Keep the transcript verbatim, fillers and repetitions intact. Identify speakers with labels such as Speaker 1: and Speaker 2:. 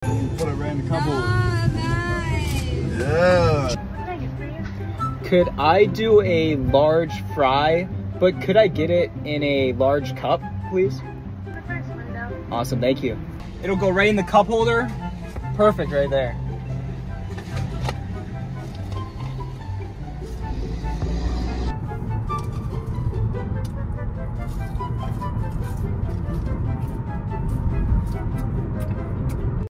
Speaker 1: Put it right in the cup holder.
Speaker 2: Oh, nice.
Speaker 1: Yeah.
Speaker 3: Could I do a large fry, but could I get it in a large cup, please?
Speaker 4: The first window.
Speaker 3: Awesome, thank you. It'll go right in the cup holder. Perfect right there.